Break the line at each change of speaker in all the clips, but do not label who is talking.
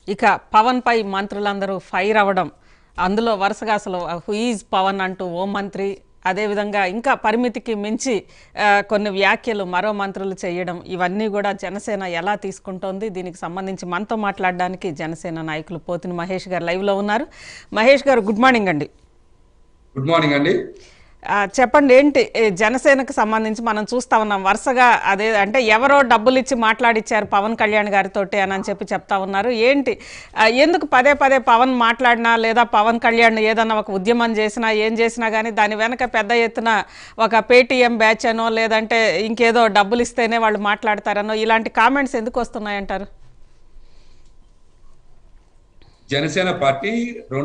ఇక పవన్ పై మంత్రులందరూ ఫైర్ అవ్వడం, అందులో వరుసగా అసలు హూ ఈజ్ పవన్ అంటూ ఓ మంత్రి, అదేవిధంగా ఇంకా పరిమితికి మించి కొన్ని వ్యాఖ్యలు మరో మంత్రులు చేయడం, ఇవన్నీ కూడా జనసేన ఎలా తీసుకుంటోంది? దీనికి సంబంధించి మనతో మాట్లాడడానికి జనసేన నాయకులు పోతిని మహేష్ గారు లైవ్లో ఉన్నారు. మహేష్ గారు, గుడ్ మార్నింగ్ అండి.
గుడ్ మార్నింగ్ అండి.
చెప్పండి, ఏంటి జనసేనకు సంబంధించి మనం చూస్తా ఉన్నాం వరుసగా అదే అంటే ఎవరో డబ్బులు ఇచ్చి మాట్లాడిచ్చారు పవన్ కళ్యాణ్ గారితో అని చెప్పి చెప్తా ఉన్నారు. ఏంటి ఎందుకు పదే పదే పవన్ మాట్లాడినా లేదా పవన్ కళ్యాణ్ ఏదన్నా ఒక ఉద్యమం చేసినా ఏం చేసినా కానీ దాని వెనక పెద్ద ఎత్తున ఒక పేటీఎం బ్యాచ్ అనో లేదంటే ఇంకేదో డబ్బులు ఇస్తేనే వాళ్ళు మాట్లాడతారనో ఇలాంటి కామెంట్స్ ఎందుకు వస్తున్నాయంటారు?
జనసేన పార్టీ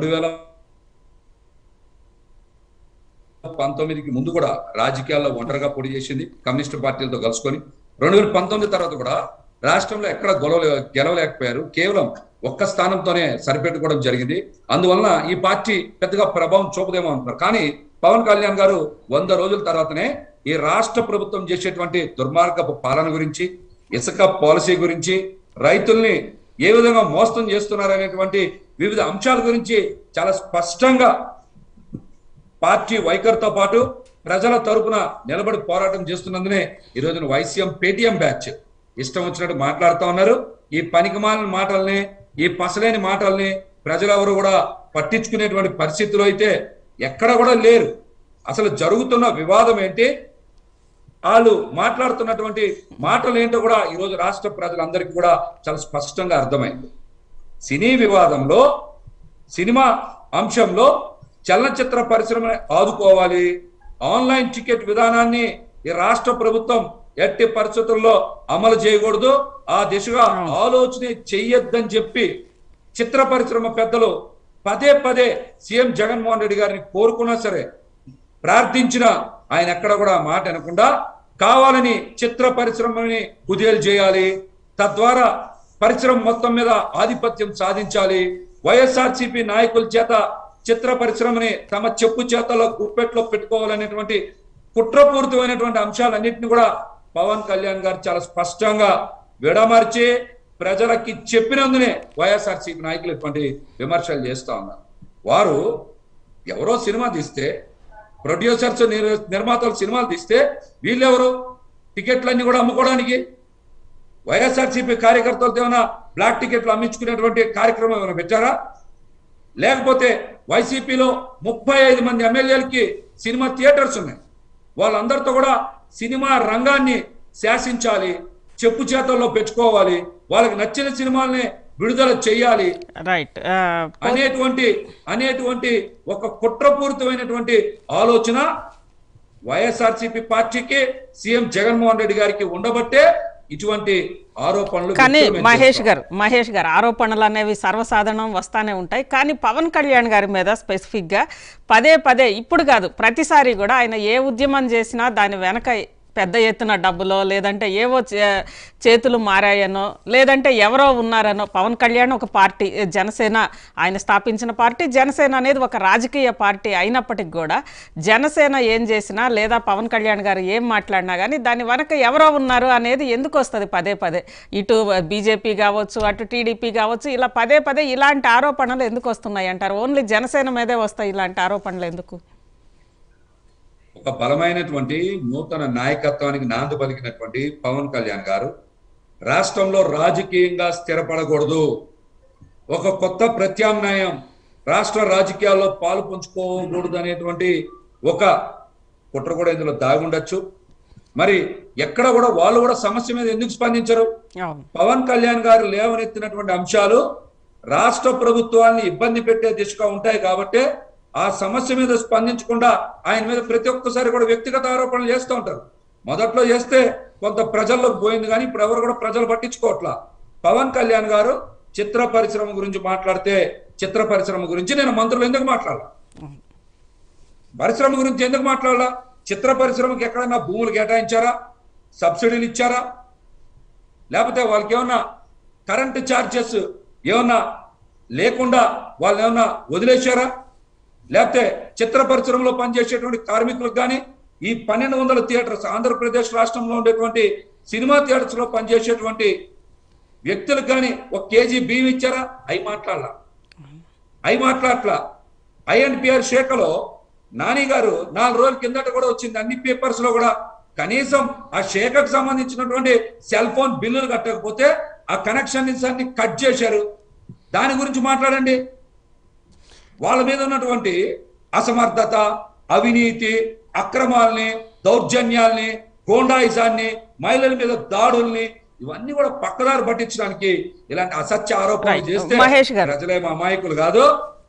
2019కి ముందు కూడా రాజకీయాల్లో ఒంటరిగా పోటీ చేసింది కమ్యూనిస్ట్ పార్టీలతో కలుసుకొని. 2019 తర్వాత కూడా రాష్ట్రంలో ఎక్కడ గెలవలేకపోయారు. కేవలం ఒక్క స్థానంతోనే సరిపెట్టుకోవడం జరిగింది. అందువలన ఈ పార్టీ పెద్దగా ప్రభావం చూపదేమో అంటున్నారు. కానీ పవన్ కళ్యాణ్ గారు 100 రోజుల తర్వాతనే ఈ రాష్ట్ర ప్రభుత్వం చేసేటువంటి దుర్మార్గపు పాలన గురించి, ఇసుక పాలసీ గురించి, రైతుల్ని ఏ విధంగా మోసం చేస్తున్నారనేటువంటి వివిధ అంశాల గురించి చాలా స్పష్టంగా పార్టీ వైఖరితో పాటు ప్రజల తరపున నిలబడి పోరాటం చేస్తున్నందునే ఈ రోజున వైసీఎం పేటీఎం బ్యాచ్ ఇష్టం వచ్చినట్టు మాట్లాడుతూ ఉన్నారు. ఈ పనికిమాలిన మాటల్ని, ఈ పసలేని మాటల్ని ప్రజలెవరు కూడా పట్టించుకునేటువంటి పరిస్థితిలో అయితే ఎక్కడ కూడా లేరు. అసలు జరుగుతున్న వివాదం ఏంటి, వాళ్ళు మాట్లాడుతున్నటువంటి మాటలు ఏంటో కూడా ఈరోజు రాష్ట్ర ప్రజలందరికీ కూడా చాలా స్పష్టంగా అర్థమైంది. సినీ వివాదంలో, సినిమా అంశంలో చలనచిత్ర పరిశ్రమని ఆదుకోవాలి, ఆన్లైన్ టికెట్ విధానాన్ని ఈ రాష్ట్ర ప్రభుత్వం ఎట్టి పరిస్థితుల్లో అమలు చేయకూడదు, ఆ దిశగా ఆలోచన చెయ్యొద్దని చెప్పి చిత్ర పరిశ్రమ పెద్దలు పదే పదే సీఎం జగన్మోహన్ రెడ్డి గారిని కోరుకున్నా సరే, ప్రార్థించినా ఆయన ఎక్కడ కూడా మాట వినకుండా కావాలని చిత్ర పరిశ్రమని కుదేలు చేయాలి, తద్వారా పరిశ్రమ మొత్తం మీద ఆధిపత్యం సాధించాలి, వైఎస్ఆర్సీపీ నాయకుల చేత చిత్ర పరిశ్రమని తమ చెప్పు చేతల్లో గుప్పెట్లో పెట్టుకోవాలనేటువంటి కుట్రపూరితమైనటువంటి అంశాలన్నింటినీ కూడా పవన్ కళ్యాణ్ గారు చాలా స్పష్టంగా విడమర్చి ప్రజలకి చెప్పినందునే వైఎస్ఆర్సీపీ నాయకులు ఇటువంటి విమర్శలు చేస్తా ఉన్నారు. వారు ఎవరో సినిమా తీస్తే, ప్రొడ్యూసర్స్ నిర్మాతలు సినిమాలు తీస్తే వీళ్ళెవరు టికెట్లన్నీ కూడా అమ్ముకోవడానికి? వైఎస్ఆర్సీపీ కార్యకర్తలతో ఏమైనా బ్లాక్ టికెట్లు అమ్మించుకునేటువంటి కార్యక్రమం ఏమైనా పెట్టారా? లేకపోతే వైసీపీలో 35 మంది ఎమ్మెల్యేలకి సినిమా థియేటర్స్ ఉన్నాయి. వాళ్ళందరితో కూడా సినిమా రంగాన్ని శాసించాలి, చెప్పు చేతల్లో పెట్టుకోవాలి, వాళ్ళకి నచ్చిన సినిమాల్ని విడుదల చేయాలి అనేటువంటి ఒక కుట్రపూరితమైనటువంటి ఆలోచన వైఎస్ఆర్సీపీ పార్టీకి, సీఎం జగన్మోహన్ రెడ్డి గారికి ఉండబట్టే ఇటువంటి ఆరోపణలు.
కానీ మహేష్ గారు ఆరోపణలు అనేవి సర్వసాధారణం వస్తానే ఉంటాయి. కానీ పవన్ కళ్యాణ్ గారి మీద స్పెసిఫిక్గా పదే పదే, ఇప్పుడు కాదు ప్రతిసారి కూడా ఆయన ఏ ఉద్యమం చేసినా దాని వెనక పెద్ద ఎత్తున డబ్బులో లేదంటే ఏవో చేతులు మారాయనో లేదంటే ఎవరో ఉన్నారనో, పవన్ కళ్యాణ్ ఒక పార్టీ, జనసేన ఆయన స్థాపించిన పార్టీ, జనసేన అనేది ఒక రాజకీయ పార్టీ అయినప్పటికి కూడా జనసేన ఏం చేసినా లేదా పవన్ కళ్యాణ్ గారు ఏం మాట్లాడినా కానీ దాని వెనక ఎవరో ఉన్నారు అనేది ఎందుకు వస్తుంది పదే పదే? ఇటు బీజేపీ కావచ్చు, అటు టీడీపీ కావచ్చు, ఇలా పదే పదే ఇలాంటి ఆరోపణలు ఎందుకు వస్తున్నాయి అంటారు? ఓన్లీ జనసేన మీదే వస్తాయి ఇలాంటి ఆరోపణలు ఎందుకు?
ఒక బలమైనటువంటి నూతన నాయకత్వానికి నాంది పలికినటువంటి పవన్ కళ్యాణ్ గారు రాష్ట్రంలో రాజకీయంగా స్థిరపడకూడదు, ఒక కొత్త ప్రత్యామ్నాయం రాష్ట్ర రాజకీయాల్లో పాలు పంచుకోకూడదు అనేటువంటి ఒక కుట్ర కూడా ఇందులో దాగుండొచ్చు. మరి ఎక్కడ కూడా వాళ్ళు కూడా సమస్య మీద ఎందుకు స్పందించరు? పవన్ కళ్యాణ్ గారు లేవనెత్తినటువంటి అంశాలు రాష్ట్ర ప్రభుత్వాన్ని ఇబ్బంది పెట్టే దిశగా ఉంటాయి కాబట్టి ఆ సమస్య మీద స్పందించకుండా ఆయన మీద ప్రతి ఒక్కసారి కూడా వ్యక్తిగత ఆరోపణలు చేస్తూ ఉంటారు. మొదట్లో చేస్తే కొంత ప్రజల్లోకి పోయింది, కానీ ఇప్పుడు ఎవరు కూడా ప్రజలు పట్టించుకోవట్లా. పవన్ కళ్యాణ్ గారు చిత్ర పరిశ్రమ గురించి మాట్లాడితే, చిత్ర పరిశ్రమ గురించి నేను మంత్రులు ఎందుకు మాట్లాడాల? పరిశ్రమ గురించి ఎందుకు మాట్లాడాలా? చిత్ర పరిశ్రమకి ఎక్కడైనా భూములు కేటాయించారా? సబ్సిడీలు ఇచ్చారా? లేకపోతే వాళ్ళకి ఏమన్నా కరెంటు ఛార్జెస్ ఏమన్నా లేకుండా వాళ్ళు ఏమన్నా వదిలేశారా? లేకపోతే చిత్ర పరిశ్రమలో పనిచేసేటువంటి కార్మికులకు కానీ, ఈ 1200 థియేటర్స్ ఆంధ్రప్రదేశ్ రాష్ట్రంలో ఉండేటువంటి సినిమా థియేటర్స్ లో పనిచేసేటువంటి వ్యక్తులకు కానీ 1 కేజీ బియ్యం ఇచ్చారా? అవి మాట్లాడట్లా. ఐఎన్పిఆర్ శాఖలో నాని గారు 4 రోజుల కిందట కూడా వచ్చింది అన్ని పేపర్స్ లో కూడా. కనీసం ఆ శాఖకు సంబంధించినటువంటి సెల్ ఫోన్ బిల్లులు కట్టకపోతే ఆ కనెక్షన్స్ అన్ని కట్ చేశారు. దాని గురించి మాట్లాడండి. వాళ్ళ మీద ఉన్నటువంటి అసమర్థత, అవినీతి, అక్రమాల్ని, దౌర్జన్యాల్ని, గోండాయిజాన్ని, మహిళల మీద దాడుల్ని, ఇవన్నీ కూడా పక్కదారి పట్టించడానికి ఇలాంటి అసత్య ఆరోపణలు చేస్తే ప్రజలేమో అమాయకులు కాదు,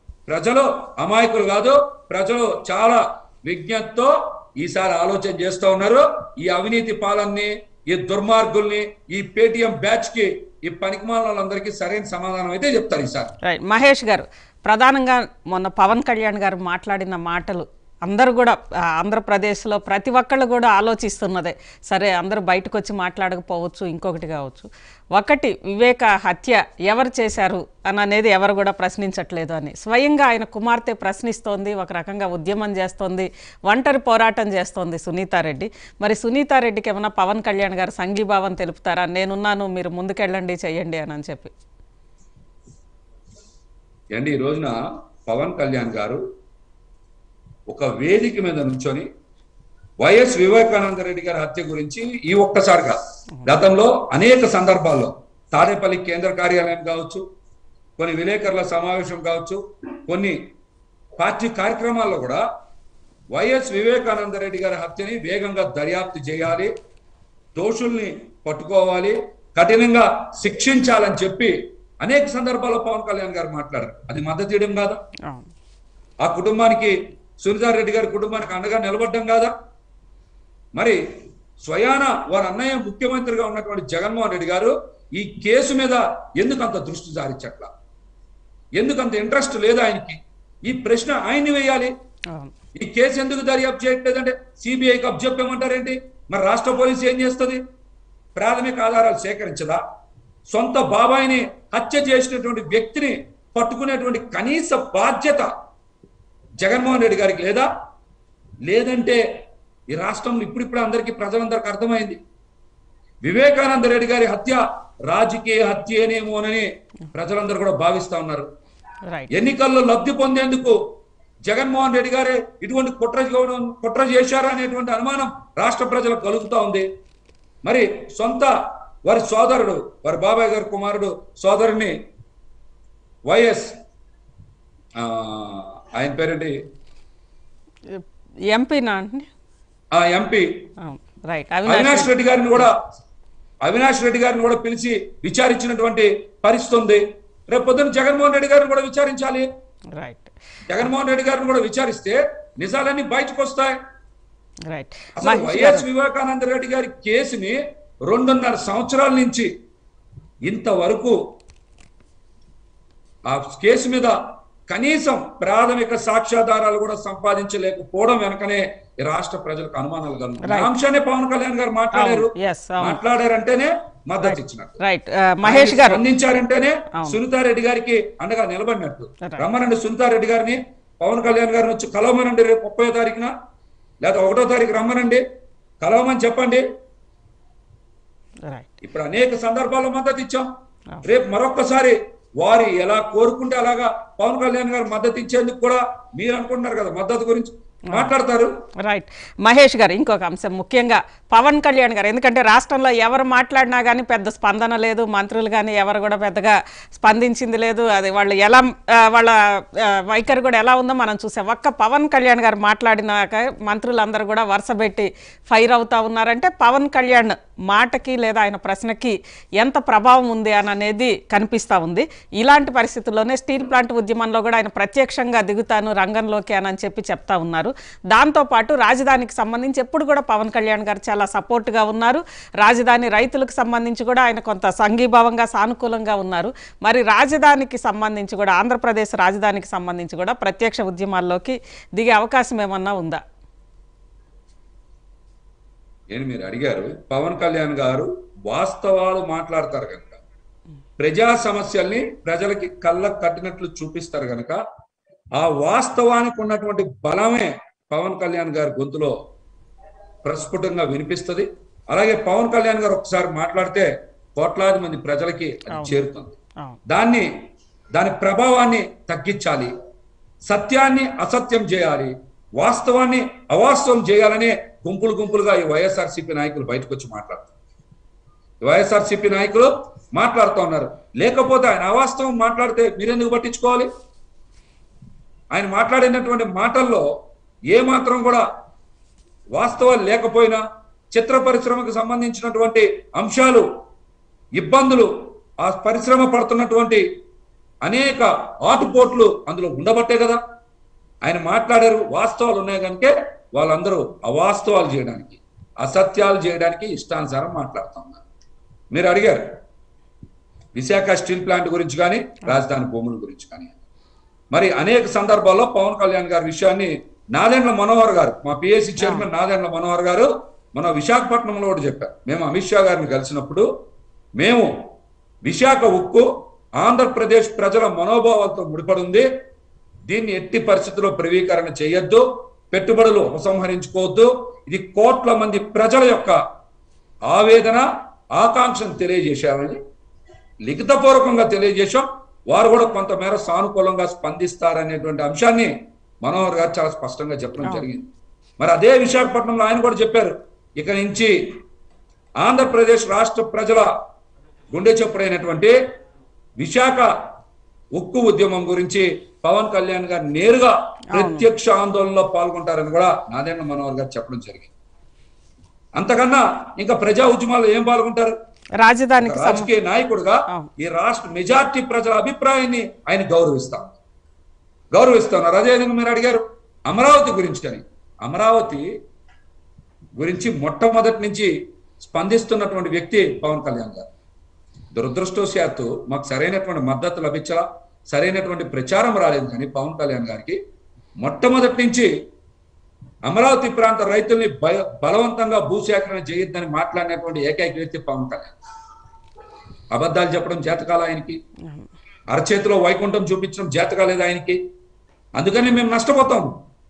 ప్రజలు చాలా విజ్ఞతతో ఈసారి ఆలోచన చేస్తూ ఉన్నారు. ఈ అవినీతి పాలనని, ఈ దుర్మార్గుల్ని, ఈ పేటిఎం బ్యాచ్ కి, ఈ పనికిమాలిన వాళ్ళందరికీ సరైన సమాధానం అయితే చెప్తారు ఈసారి.
మహేష్ గారు, ప్రధానంగా మొన్న పవన్ కళ్యాణ్ గారు మాట్లాడిన మాటలు అందరూ కూడా ఆంధ్రప్రదేశ్లో ప్రతి ఒక్కళ్ళు కూడా ఆలోచిస్తున్నదే. సరే, అందరూ బయటకు వచ్చి మాట్లాడకపోవచ్చు, ఇంకొకటి కావచ్చు. ఒకటి, వివేక హత్య ఎవరు చేశారు అనేది ఎవరు కూడా ప్రశ్నించట్లేదు అని స్వయంగా ఆయన కుమార్తె ప్రశ్నిస్తోంది. ఒక రకంగా ఉద్యమం చేస్తోంది, ఒంటరి పోరాటం చేస్తోంది సునీతారెడ్డి. మరి సునీతారెడ్డికి ఏమైనా పవన్ కళ్యాణ్ గారు సంఘీభావం తెలుపుతారా? నేనున్నాను, మీరు ముందుకెళ్ళండి, చెయ్యండి అని చెప్పి.
ఈ రోజున పవన్ కళ్యాణ్ గారు ఒక వేదిక మీద నుంచొని వైఎస్ వివేకానంద రెడ్డి గారి హత్య గురించి ఈ ఒక్కసారిగా గతంలో అనేక సందర్భాల్లో తాడేపల్లి కేంద్ర కార్యాలయం కావచ్చు, కొన్ని విలేకరుల సమావేశం కావచ్చు, కొన్ని పార్టీ కార్యక్రమాల్లో కూడా వైఎస్ వివేకానంద రెడ్డి గారి హత్యని వేగంగా దర్యాప్తు చేయాలి, దోషుల్ని పట్టుకోవాలి, కఠినంగా శిక్షించాలని చెప్పి అనేక సందర్భాల్లో పవన్ కళ్యాణ్ గారు మాట్లాడారు. అది మద్దతు ఇవ్వడం కాదా? ఆ కుటుంబానికి, సునీతారెడ్డి గారి కుటుంబానికి అండగా నిలబడ్డం కాదా? మరి స్వయాన వారి అన్నయ్య ముఖ్యమంత్రిగా ఉన్నటువంటి జగన్మోహన్ రెడ్డి గారు ఈ కేసు మీద ఎందుకు అంత దృష్టి సారించట్లా? ఎందుకంత ఇంట్రెస్ట్ లేదు ఆయనకి? ఈ ప్రశ్న ఆయన్ని వేయాలి. ఈ కేసు ఎందుకు దర్యాప్తు చేయట్లేదంటే సిబిఐకి అప్పచెప్పమంటారేంటి? మరి రాష్ట్ర పోలీసు ఏం చేస్తుంది? ప్రాథమిక ఆధారాలు సేకరించదా? సొంత బాబాయిని హత్య చేసినటువంటి వ్యక్తిని పట్టుకునేటువంటి కనీస బాధ్యత జగన్మోహన్ రెడ్డి గారికి లేదా? లేదంటే ఈ రాష్ట్రంలో ఇప్పుడిప్పుడు అందరికీ, ప్రజలందరికీ అర్థమైంది వివేకానంద రెడ్డి గారి హత్య రాజకీయ హత్యేనేమోనని ప్రజలందరూ కూడా భావిస్తా ఉన్నారు. ఎన్నికల్లో లబ్ధి పొందేందుకు జగన్మోహన్ రెడ్డి గారే ఇటువంటి కుట్ర చేశారా అనేటువంటి అనుమానం రాష్ట్ర ప్రజలకు కలుగుతా ఉంది. మరి సొంత వారి సోదరుడు, వారి బాబాయ్ గారి కుమారుడు సోదరుని వైఎస్ ఆయన పేరేంటి,
ఎంపీ అవినాష్ రెడ్డి గారిని కూడా పిలిచి విచారించినటువంటి పరిస్థితి ఉంది. రేపు పొద్దున్న జగన్మోహన్ రెడ్డి గారిని కూడా విచారించాలి. జగన్మోహన్ రెడ్డి గారిని కూడా విచారిస్తే నిజాలన్నీ బయటకు వస్తాయి. అసలు వైఎస్ వివేకానంద రెడ్డి గారి కేసుని 2.5 సంవత్సరాల నుంచి ఇంతవరకు ఆ కేసు మీద కనీసం ప్రాథమిక సాక్ష్యాధారాలు కూడా సంపాదించలేకపోవడం వెనకనే ఈ రాష్ట్ర ప్రజలకు అనుమానాలు కలుగుతాయి. అంశాన్ని పవన్ కళ్యాణ్ గారు మాట్లాడారంటేనే మద్దతు ఇచ్చినట్టు, మహేష్ గారు
స్పందించారంటేనే సునీతారెడ్డి గారికి అండగా నిలబడినట్టు. రమ్మనండి సునీతారెడ్డి గారిని, పవన్ కళ్యాణ్ గారిని వచ్చి కలవమనండి. రేపు 30వ తారీఖున లేదా 1వ తారీఖు రమ్మనండి, కలవమని చెప్పండి. ఇప్పుడు అనేక సందర్భాల్లో మద్దతు ఇచ్చాం. రేపు మరొక్కసారి వారి ఎలా కోరుకుంటే అలాగా పవన్ కళ్యాణ్ గారు మద్దతు ఇచ్చేందుకు కూడా మీరు అనుకుంటున్నారు కదా, మద్దతు గురించి మాట్లాడతారు.
రైట్. మహేష్ గారు, ఇంకొక అంశం, ముఖ్యంగా పవన్ కళ్యాణ్ గారు, ఎందుకంటే రాష్ట్రంలో ఎవరు మాట్లాడినా కానీ పెద్ద స్పందన లేదు, మంత్రులు కానీ ఎవరు కూడా పెద్దగా స్పందించింది లేదు. అది వాళ్ళు ఎలా, వాళ్ళ వైఖరి కూడా ఎలా ఉందో మనం చూసాం. ఒక్క పవన్ కళ్యాణ్ గారు మాట్లాడినాక మంత్రులందరూ కూడా వరుసపెట్టి ఫైర్ అవుతా ఉన్నారంటే పవన్ కళ్యాణ్ మాటకి లేదా ఆయన ప్రశ్నకి ఎంత ప్రభావం ఉంది అనేది కనిపిస్తూ ఉంది. ఇలాంటి పరిస్థితుల్లోనే స్టీల్ ప్లాంట్ ఉద్యమంలో కూడా ఆయన ప్రత్యక్షంగా దిగుతాను రంగంలోకి అని చెప్పి చెప్తా ఉన్నారు. దాంతోపాటు రాజధానికి సంబంధించి ఎప్పుడు కూడా పవన్ కళ్యాణ్ గారు చాలా సపోర్ట్గా ఉన్నారు. రాజధాని రైతులకు సంబంధించి కూడా ఆయన కొంత సంఘీభావంగా, సానుకూలంగా ఉన్నారు. మరి రాజధానికి సంబంధించి కూడా, ఆంధ్రప్రదేశ్ రాజధానికి సంబంధించి కూడా ప్రత్యక్ష ఉద్యమాల్లోకి దిగే అవకాశం ఏమన్నా ఉందా?
మీరు అడిగారు. పవన్ కళ్యాణ్ గారు వాస్తవాలు మాట్లాడతారు కనుక, ప్రజా సమస్యల్ని ప్రజలకి కళ్ళకు కట్టినట్లు చూపిస్తారు కనుక, ఆ వాస్తవానికి ఉన్నటువంటి బలమే పవన్ కళ్యాణ్ గారి గొంతులో ప్రస్ఫుటంగా వినిపిస్తుంది. అలాగే పవన్ కళ్యాణ్ గారు ఒకసారి మాట్లాడితే కోట్లాది మంది ప్రజలకి అది
అవును.
చేరుతుంది.
అవును.
దాని ప్రభావాన్ని తగ్గించాలి, సత్యాన్ని అసత్యం చేయాలి, వాస్తవాన్ని అవాస్తవం చేయాలనే గుంపులుగా ఈ వైఎస్ఆర్సీపీ నాయకులు బయటకు వచ్చి మాట్లాడుతున్నారు. వైఎస్ఆర్సీపీ నాయకులు మాట్లాడుతూ ఉన్నారు. లేకపోతే ఆయన అవాస్తవం మాట్లాడితే మీరెందుకు పట్టించుకోవాలి? ఆయన మాట్లాడినటువంటి మాటల్లో ఏ మాత్రం కూడా వాస్తవాలు లేకపోయినా, చిత్ర పరిశ్రమకు సంబంధించినటువంటి అంశాలు, ఇబ్బందులు, ఆ పరిశ్రమ పడుతున్నటువంటి అనేక ఆటుపోట్లు అందులో ఉండబట్టే కదా ఆయన మాట్లాడారు. వాస్తవాలు ఉన్నాయి కనుక వాళ్ళందరూ అవాస్తవాలు చేయడానికి, అసత్యాలు చేయడానికి ఇష్టానుసారం మాట్లాడుతూ ఉన్నారు. మీరు అడిగారు విశాఖ స్టీల్ ప్లాంట్ గురించి కానీ, రాజధాని భూముల గురించి కానీ. మరి అనేక సందర్భాల్లో పవన్ కళ్యాణ్ గారి విషయాన్ని నాదెండ్ల మనోహర్ గారు, మా పిఎస్సి చైర్మన్ నాదెండ్ల మనోహర్ గారు మన విశాఖపట్నంలో కూడా చెప్పారు. మేము అమిత్ షా గారిని కలిసినప్పుడు మేము విశాఖ ఉక్కు ఆంధ్రప్రదేశ్ ప్రజల మనోభావాలతో ముడిపడి ఉంది, దీన్ని ఎట్టి పరిస్థితుల్లో ప్రైవేటీకరణ చేయొద్దు, పెట్టుబడులు ఉపసంహరించుకోవద్దు, ఇది కోట్ల మంది ప్రజల యొక్క ఆవేదన ఆకాంక్షను తెలియజేశామని లిఖితపూర్వకంగా తెలియజేశాం. వారు కూడా కొంతమేర సానుకూలంగా స్పందిస్తారనేటువంటి అంశాన్ని మనోహర్ గారు చాలా స్పష్టంగా చెప్పడం జరిగింది. మరి అదే విశాఖపట్నంలో ఆయన కూడా చెప్పారు, ఇక నుంచి ఆంధ్రప్రదేశ్ రాష్ట్ర ప్రజల గుండె చప్పుడైనటువంటి విశాఖ ఉక్కు ఉద్యమం గురించి పవన్ కళ్యాణ్ గారు నేరుగా ప్రత్యక్ష ఆందోళనలో పాల్గొంటారని కూడా నాదెండ్ల మనోహర్ గారు చెప్పడం జరిగింది. అంతకన్నా ఇంకా ప్రజా ఉద్యమాల్లో ఏం పాల్గొంటారు?
రాజధానికి
రాజకీయ నాయకుడుగా ఈ రాష్ట్ర మెజార్టీ ప్రజల అభిప్రాయాన్ని ఆయన గౌరవిస్తున్నారు. అదేవిధంగా మీరు అడిగారు అమరావతి గురించి అని. అమరావతి గురించి మొట్టమొదటి నుంచి స్పందిస్తున్నటువంటి వ్యక్తి పవన్ కళ్యాణ్ గారు. దురదృష్టవశాత్తు మాకు సరైనటువంటి మద్దతు లభించలా, సరైనటువంటి ప్రచారం రాలేదు. కానీ పవన్ కళ్యాణ్ గారికి మొట్టమొదటి నుంచి అమరావతి ప్రాంత రైతుల్ని బలవంతంగా భూసేకరణ చేయొద్దని మాట్లాడినటువంటి ఏకైక వ్యక్తి పవన్ కళ్యాణ్. అబద్ధాలు చెప్పడం చేతకాల ఆయనకి, అరచేతిలో వైకుంఠం చూపించడం చేతకాలేదు ఆయనకి. అందుకని మేము నష్టపోతాము.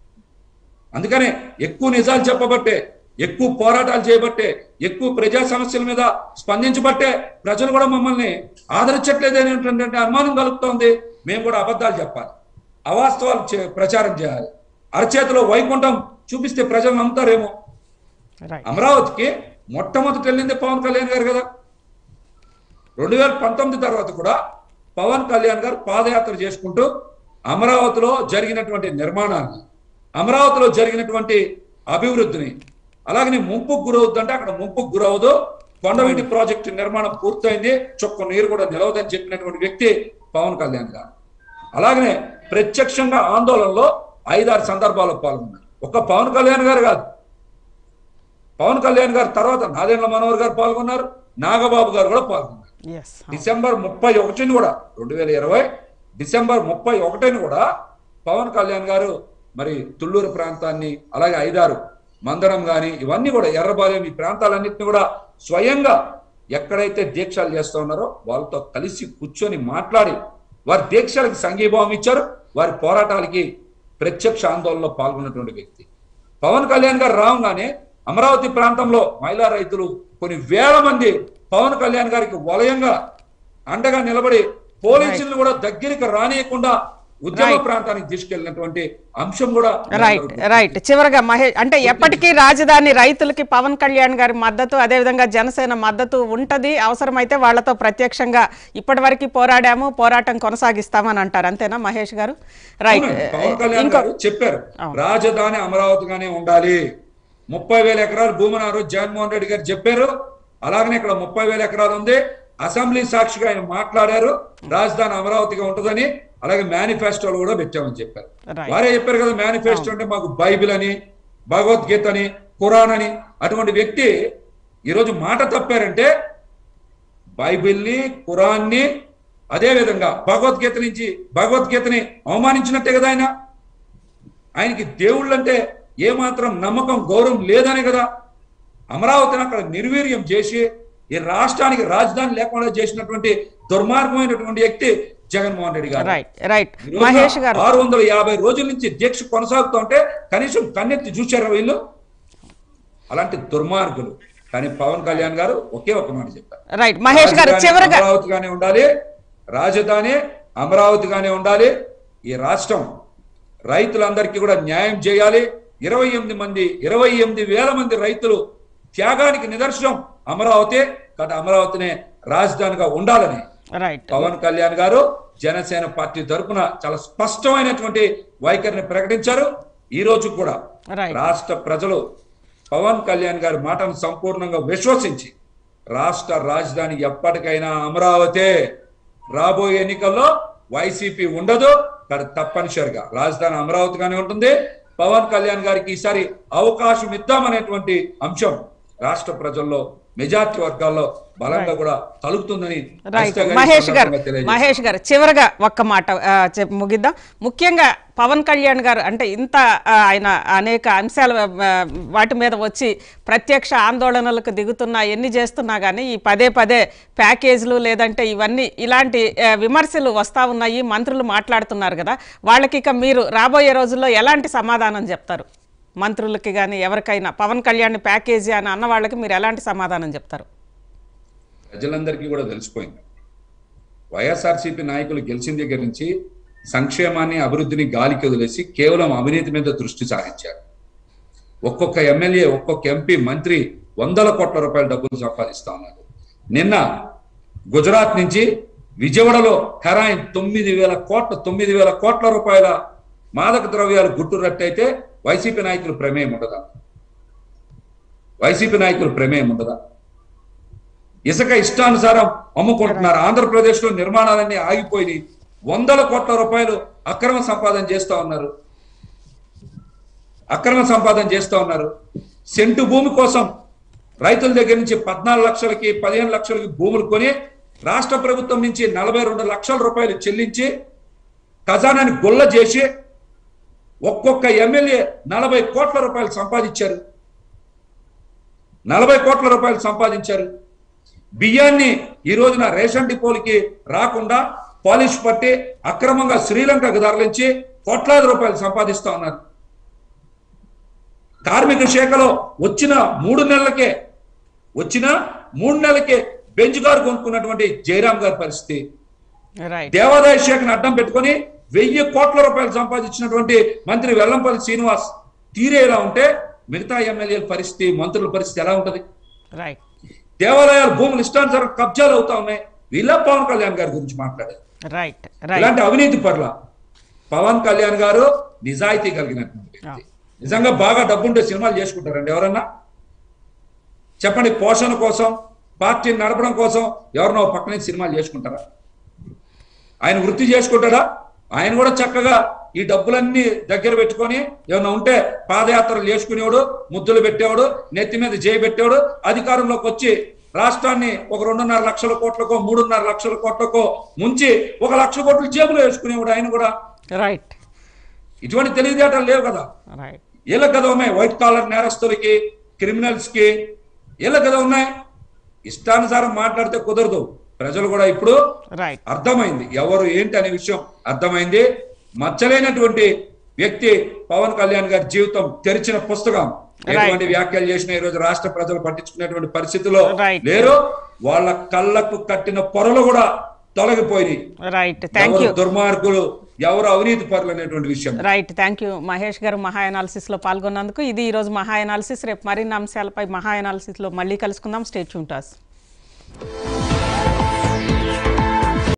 అందుకనే ఎక్కువ నిజాలు చెప్పబట్టే, ఎక్కువ పోరాటాలు చేయబట్టే, ఎక్కువ ప్రజా సమస్యల మీద స్పందించబట్టే ప్రజలు కూడా మమ్మల్ని ఆదరించట్లేదు అనేటువంటి అనుమానం కలుగుతోంది. మేము కూడా అబద్ధాలు చెప్పాలి, అవాస్తవాలు ప్రచారం చేయాలి, అరచేతిలో వైకుంఠం చూపిస్తే ప్రజలు నమ్ముతారేమో. అమరావతికి మొట్టమొదటి వెళ్ళింది పవన్ కళ్యాణ్ గారు కదా. 2019 తర్వాత కూడా పవన్ కళ్యాణ్ గారు పాదయాత్ర చేసుకుంటూ అమరావతిలో జరిగినటువంటి నిర్మాణాన్ని, అమరావతిలో జరిగినటువంటి అభివృద్ధిని, అలాగనే ముంపుకు గురవుద్దంటే అక్కడ ముంపుకు గురవదు, కొండవీటి ప్రాజెక్టు నిర్మాణం పూర్తయింది, చొక్క నీరు కూడా నిలవదని చెప్పినటువంటి వ్యక్తి పవన్ కళ్యాణ్ గారు. అలాగనే ప్రత్యక్షంగా ఆందోళనలో 5-6 సందర్భాల్లో పాల్గొన్నారు. ఒక్క పవన్ కళ్యాణ్ గారు కాదు, పవన్ కళ్యాణ్ గారు తర్వాత నాదెండ్ల మనోహర్ గారు పాల్గొన్నారు, నాగబాబు గారు కూడా పాల్గొన్నారు. డిసెంబర్ 31 కూడా 2020 డిసెంబర్ 31 కూడా పవన్ కళ్యాణ్ గారు మరి తుళ్ళూరు ప్రాంతాన్ని, అలాగే 5-6 మందరం కానీ ఇవన్నీ కూడా ఎర్రబాలెం ఈ ప్రాంతాలన్నింటినీ కూడా స్వయంగా ఎక్కడైతే దీక్షలు చేస్తూ ఉన్నారో వాళ్ళతో కలిసి కూర్చొని మాట్లాడి వారి దీక్షలకు సంఘీభావం ఇచ్చారు. వారి పోరాటాలకి ప్రత్యక్ష ఆందోళనలో పాల్గొన్నటువంటి వ్యక్తి పవన్ కళ్యాణ్ గారు. రాగానే అమరావతి ప్రాంతంలో మహిళా రైతులు కొన్ని వేల మంది పవన్ కళ్యాణ్ గారికి వలయంగా అండగా నిలబడి పోలీసులను కూడా దగ్గరికి రానియకుండా ఉద్యమ ప్రాంతానికి తీసుకెళ్లినటువంటి అంశం కూడా.
రైట్. చివరగా మహేష్, అంటే ఎప్పటికీ రాజధాని రైతులకి పవన్ కళ్యాణ్ గారి మద్దతు, అదేవిధంగా జనసేన మద్దతు ఉంటది, అవసరమైతే వాళ్లతో ప్రత్యక్షంగా ఇప్పటి వరకు పోరాడాము, పోరాటం కొనసాగిస్తామని అంటారు. అంతేనా మహేష్ గారు? రైట్.
పవన్ కళ్యాణ్ గారు చెప్పారు రాజధాని అమరావతిగానే ఉండాలి. 30,000 ఎకరాలు భూమిని ఆ రోజు జగన్మోహన్ రెడ్డి గారు చెప్పారు. అలాగనే ఇక్కడ 30,000 ఎకరాలు ఉంది. అసెంబ్లీ సాక్షిగా ఆయన మాట్లాడారు రాజధాని అమరావతిగా ఉంటుందని. అలాగే మేనిఫెస్టోలు కూడా పెట్టామని చెప్పారు. వారే చెప్పారు కదా, మేనిఫెస్టో అంటే మాకు బైబిల్ అని, భగవద్గీత అని, ఖురాన్ అని. అటువంటి వ్యక్తి ఈరోజు మాట తప్పారంటే బైబిల్ని, ఖురాన్ని, అదేవిధంగా భగవద్గీతని అవమానించినట్టే కదా. ఆయనకి దేవుళ్ళంటే ఏమాత్రం నమ్మకం, గౌరవం లేదనే కదా అమరావతిని అక్కడ నిర్వీర్యం చేసి ఈ రాష్ట్రానికి రాజధాని లేకుండా చేసినటువంటి దుర్మార్గమైనటువంటి వ్యక్తి జగన్మోహన్ రెడ్డి గారు. 650 రోజుల నుంచి దీక్ష కొనసాగుతూ ఉంటే కనీసం కన్నెత్తి చూశారా వీళ్ళు? అలాంటి దుర్మార్గులు, కానీ పవన్ కళ్యాణ్ గారు ఒకే ఒక మాట చెప్పారు,
రైట్ మహేష్ గారు
రాజధాని
చివరగా
అమరావతిగానే ఉండాలి, రాజధాని అమరావతిగానే ఉండాలి. ఈ రాష్ట్రం రైతులందరికీ కూడా న్యాయం చేయాలి. 28,000 మంది రైతులు త్యాగానికి నిదర్శనం అమరావతి. కాబట్టి అమరావతినే రాజధానిగా ఉండాలని
రైట్
పవన్ కళ్యాణ్ గారు జనసేన పార్టీ తరఫున చాలా స్పష్టమైనటువంటి వైఖరిని ప్రకటించారు. ఈ రోజు కూడా
రైట్
రాష్ట్ర ప్రజలు పవన్ కళ్యాణ్ గారి మాటను సంపూర్ణంగా విశ్వసించి రాష్ట్ర రాజధాని ఎప్పటికైనా అమరావతే. రాబోయే ఎన్నికల్లో వైసీపీ ఉండదు, కానీ తప్పనిసరిగా రాజధాని అమరావతిగానే ఉంటుంది. పవన్ కళ్యాణ్ గారికి ఈసారి అవకాశం ఇద్దామనేటువంటి అంశం రాష్ట్ర ప్రజల్లో మెజార్టీ వర్గాల్లో బలంగా కూడా కలుగుతుందని
మహేష్ గారు చివరగా ఒక్క మాట ముగిద్దాం. ముఖ్యంగా పవన్ కళ్యాణ్ గారు అంటే ఇంత ఆయన అనేక అంశాల వాటి మీద వచ్చి ప్రత్యక్ష ఆందోళనలకు దిగుతున్నా ఎన్ని చేస్తున్నా కానీ ఈ పదే ప్యాకేజీలు లేదంటే ఇవన్నీ ఇలాంటి విమర్శలు వస్తూ ఉన్నాయి, మంత్రులు మాట్లాడుతున్నారు కదా, వాళ్ళకి ఇక మీరు రాబోయే రోజుల్లో ఎలాంటి సమాధానం చెప్తారు? మంత్రులకి కానీ ఎవరికైనా పవన్ కళ్యాణ్ ప్యాకేజీ అని అన్న వాళ్ళకి మీరు ఎలాంటి సమాధానం చెప్తారు?
ప్రజలందరికీ కూడా తెలిసిపోయింది, వైఎస్ఆర్సీపీ నాయకులు గెలిచిన దగ్గర నుంచి సంక్షేమాన్ని అభివృద్ధిని గాలికి వదిలేసి కేవలం అవినీతి మీద దృష్టి సారించారు. ఒక్కొక్క ఎమ్మెల్యే, ఒక్కొక్క ఎంపీ, మంత్రి 100 కోట్ల రూపాయల డబ్బులు సంపాదిస్తా ఉన్నారు. నిన్న గుజరాత్ నుంచి విజయవాడలో హెరాయిన్ 9,000 కోట్ల రూపాయల మాదక ద్రవ్యాలు గుట్టురట్టయితే వైసీపీ నాయకులు ప్రమేయం ఉండదా? వైసీపీ నాయకులు ప్రమేయం ఉండదా? ఇసుక ఇష్టానుసారం అమ్ముకుంటున్నారు. ఆంధ్రప్రదేశ్ లో నిర్మాణాలన్నీ ఆగిపోయి 100 కోట్ల రూపాయలు అక్రమ సంపాదన చేస్తా ఉన్నారు. సెంటు భూమి కోసం రైతుల దగ్గర నుంచి 14 లక్షలకి 15 లక్షలకి భూములు కొని రాష్ట్ర ప్రభుత్వం నుంచి 42 లక్షల రూపాయలు చెల్లించి ఖజానాని గొల్ల చేసి ఒక్కొక్క ఎమ్మెల్యే 40 కోట్ల రూపాయలు సంపాదించారు. 40 కోట్ల రూపాయలు సంపాదించారు. బియ్యాన్ని ఈ రోజున రేషన్ డిపోలకి రాకుండా పాలిష్ పట్టి అక్రమంగా శ్రీలంకకు తరలించి కోట్లాది రూపాయలు సంపాదిస్తా ఉన్నారు. కార్మిక శాఖలో వచ్చిన 3 నెలలకే బెంచ్ కారు కొనుక్కున్నటువంటి జయరాం గారి పరిస్థితి, దేవాదాయ శాఖను అడ్డం పెట్టుకొని 1000 కోట్ల రూపాయలు సంపాదించినటువంటి మంత్రి వెల్లంపల్లి శ్రీనివాస్ తీరే ఎలా ఉంటే మిగతా ఎమ్మెల్యేల పరిస్థితి, మంత్రుల పరిస్థితి ఎలా ఉంటది? దేవాలయాల భూములు ఇష్టానుసారం కబ్జాలు అవుతా ఉన్నాయి. వీళ్ళ పవన్ కళ్యాణ్ గారి గురించి మాట్లాడారు. ఇలాంటి అవినీతి పట్ల పవన్ కళ్యాణ్ గారు నిజాయితీ కలిగినటువంటి వ్యక్తి. నిజంగా బాగా డబ్బుంటే సినిమాలు చేసుకుంటారండి ఎవరన్నా? చెప్పండి. పోషణ కోసం, పార్టీని నడపడం కోసం ఎవరినో పక్కనే సినిమాలు చేసుకుంటారా? ఆయన వృత్తి చేసుకుంటాడా? ఆయన కూడా చక్కగా ఈ డబ్బులన్నీ దగ్గర పెట్టుకొని ఏమన్నా ఉంటే పాదయాత్రలు చేసుకునేవాడు, ముద్దులు పెట్టేవాడు, నెత్తి మీద చేయి పెట్టేవాడు, అధికారంలోకి వచ్చి రాష్ట్రాన్ని ఒక 2.5 లక్షల కోట్లకో 3.5 లక్షల కోట్లకో ముంచి 1 లక్ష కోట్లు జేబులో వేసుకునేవాడు ఆయన కూడా. ఇటువంటి తెలివితేటలు లేవు కదా. వీళ్ళకి కదా ఉన్నాయి, వైట్ కాలర్ నేరస్తులకి, క్రిమినల్స్ కి వీళ్ళకి కదా ఉన్నాయి. ఇష్టానుసారం మాట్లాడితే కుదరదు. ప్రజలు కూడా ఇప్పుడు అర్థమైంది ఎవరు ఏంటి అనే విషయం అర్థమైంది. మచ్చలేనటువంటి వ్యక్తి పవన్ కళ్యాణ్ గారి జీవితం తెరిచిన పుస్తకం. ఎటువంటి వ్యాఖ్యలు చేసినా ఈ రోజు రాష్ట్ర ప్రజలు పట్టించుకునేటువంటి పరిస్థితిలో లేరు. వాళ్ళ కళ్ళకు కట్టిన పొరలు కూడా తొలగిపోయి దుర్మార్గులు, ఎవరు అవినీతి పరులు అనేటువంటి విషయం.
థ్యాంక్ యూ మహేష్ గారు మహా అనాలిసిస్ లో పాల్గొన్నందుకు. ఇది ఈ రోజు మహా అనాలిసిస్. రేపు మరిన్ని అంశాలపై మహా అనాలిసిస్ లో మళ్ళీ కలుసుకుందాం. Stay tune to us.